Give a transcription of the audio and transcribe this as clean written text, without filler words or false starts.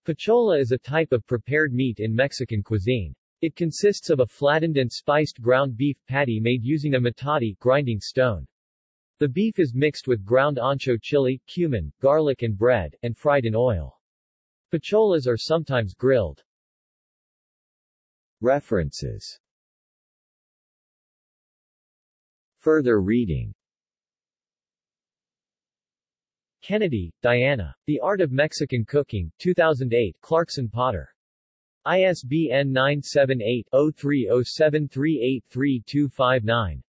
Pachola is a type of prepared meat in Mexican cuisine. It consists of a flattened and spiced ground beef patty made using a metate grinding stone. The beef is mixed with ground ancho chili, cumin, garlic and bread, and fried in oil. Pacholas are sometimes grilled. References. Further reading. Kennedy, Diana. The Art of Mexican Cooking, 2008, Clarkson Potter. ISBN 978-0307383259.